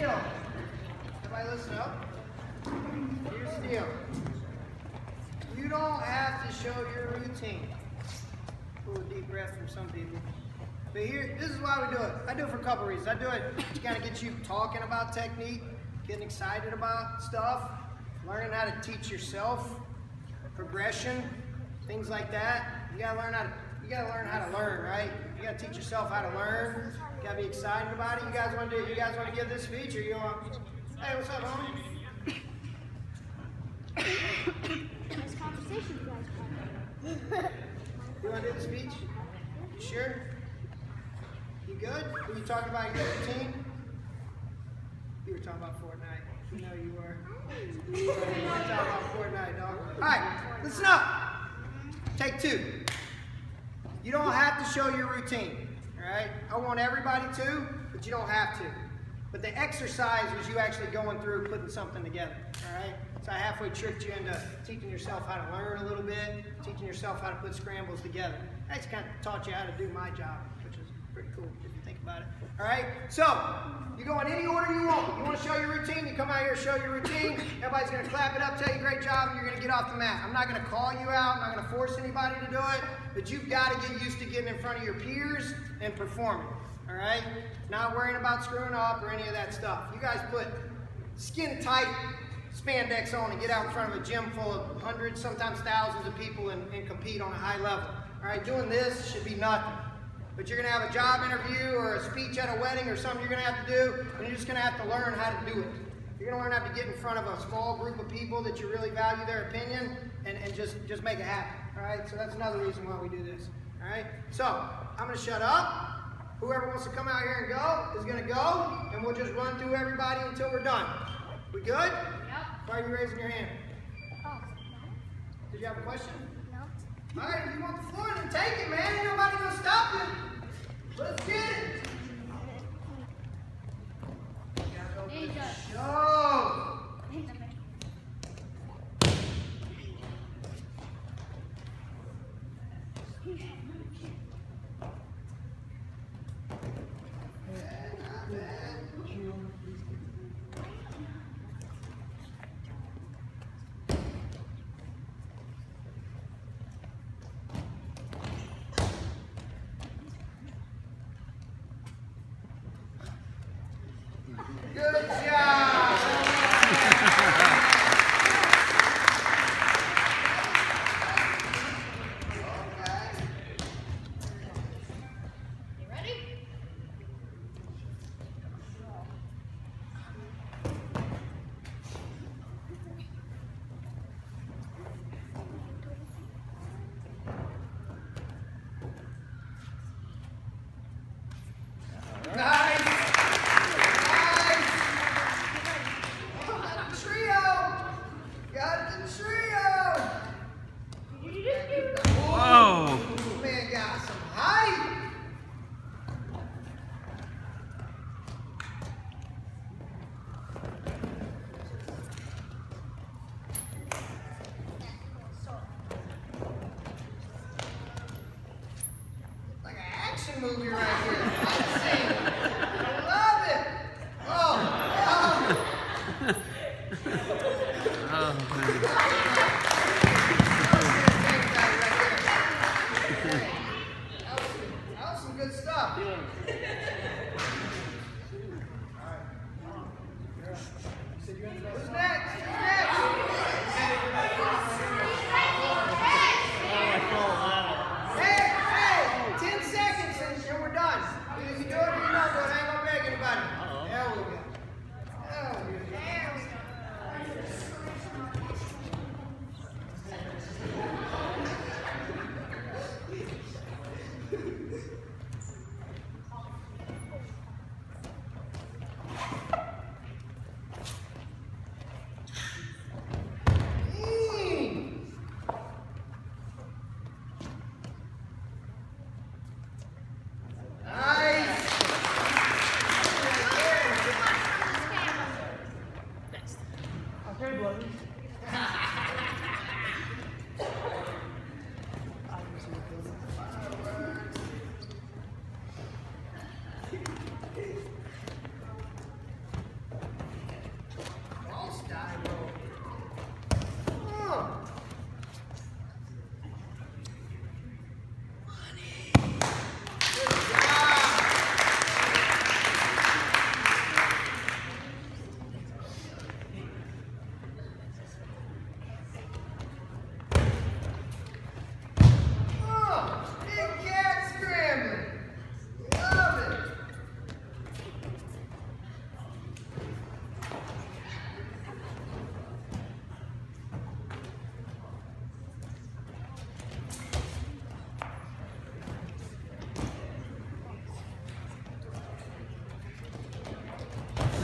deal. Everybody listen up. Here's the deal. You don't have to show your routine. Pull a deep breath from some people. But here, this is why we do it. I do it for a couple reasons. I do it to kind of get you talking about technique, getting excited about stuff, learning how to teach yourself, progression, things like that. You gotta learn how to learn, right? You gotta teach yourself how to learn. You gotta be excited about it. You guys want to give this speech, or you want? Hey, what's up, homie? Nice conversation, you guys. You want to do the speech? You sure? You good? Were you talking about your routine? You were talking about Fortnite. You know you were. You were talking about Fortnite, dog. All right, listen up. Take two. You don't have to show your routine, all right? I want everybody to, but you don't have to. But the exercise was you actually going through putting something together, all right? So I halfway tricked you into teaching yourself how to learn a little bit, teaching yourself how to put scrambles together. I just kind of taught you how to do my job, which is pretty cool if you think about it. All right, so you go in any order you want. You want to show your routine, you come out here, show your routine. Everybody's going to clap it up, tell you great job, and you're going to get off the mat. I'm not going to call you out. I'm not going to force anybody to do it, but you've got to get used to getting in front of your peers and performing. All right, not worrying about screwing up or any of that stuff. You guys put skin tight spandex on and get out in front of a gym full of hundreds, sometimes thousands of people and compete on a high level. All right, doing this should be nothing. But you're going to have a job interview or a speech at a wedding or something you're going to have to do, and you're just going to have to learn how to do it. You're going to learn how to get in front of a small group of people that you really value their opinion and just make it happen. All right, so that's another reason why we do this. All right, so I'm going to shut up. Whoever wants to come out here and go is going to go, and we'll just run through everybody until we're done. We good? Yep. Why are you raising your hand? Oh. Did you have a question? No. All right, if you want the floor, then take it, man. Ain't nobody going to stop you. Let's get it. Show. Good job! You ready? Nice! Whoa! Man got some height! Like an action movie right here. I love it! Oh! That was some good stuff. Who's next? Who's next? Hey, 10 seconds and we're done. Either you do it or you don't do it. I ain't gonna beg anybody. There we go. There we go.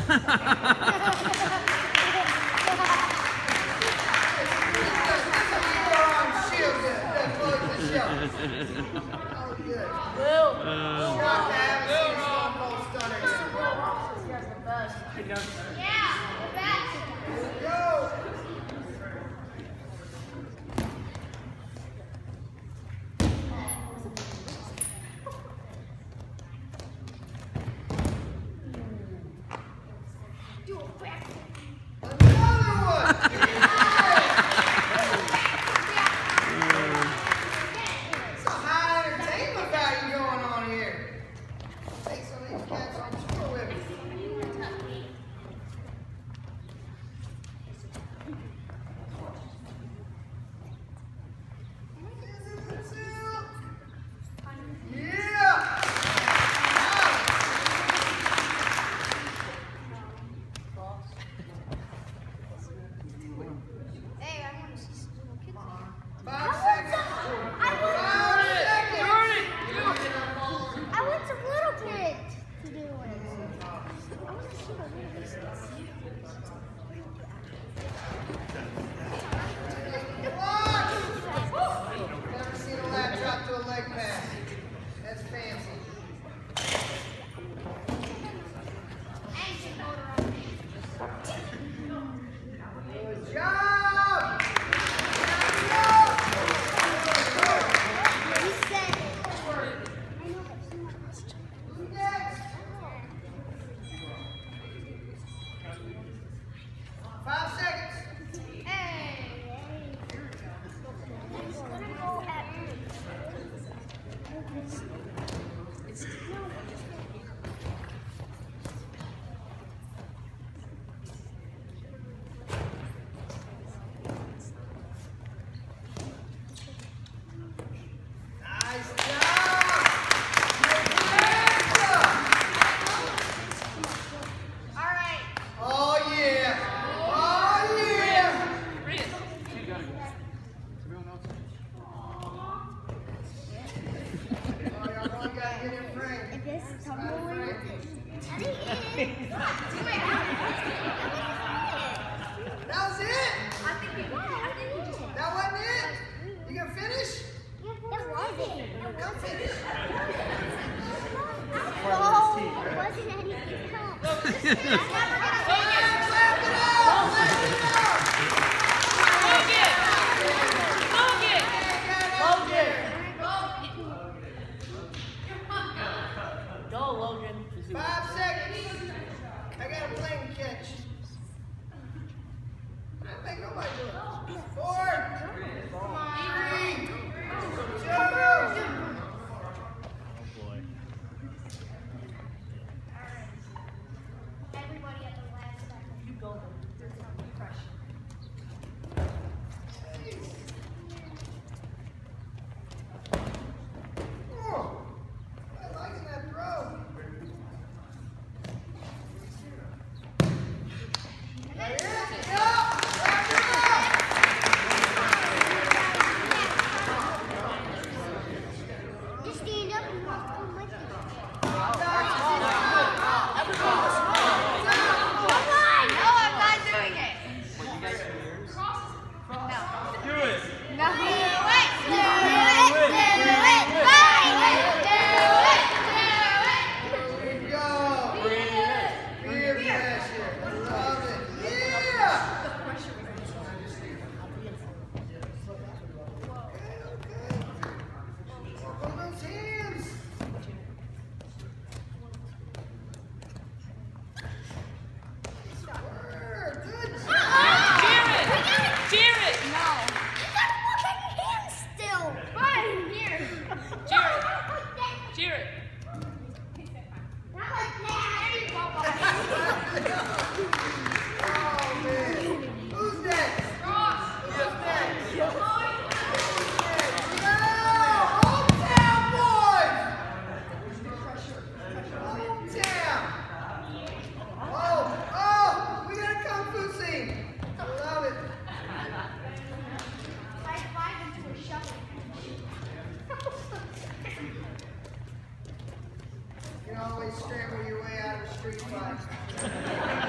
You can always scramble your way out of a street fight.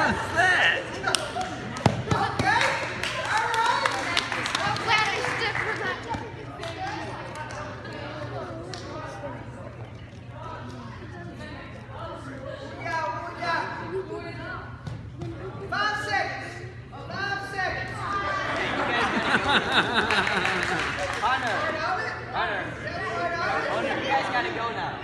What's that? Okay. All right. I'm glad I stood for that. Yeah, what we got? 5 seconds. 5 seconds. Hunter, Right on it. Hunter, Right on it. you guys gotta go now.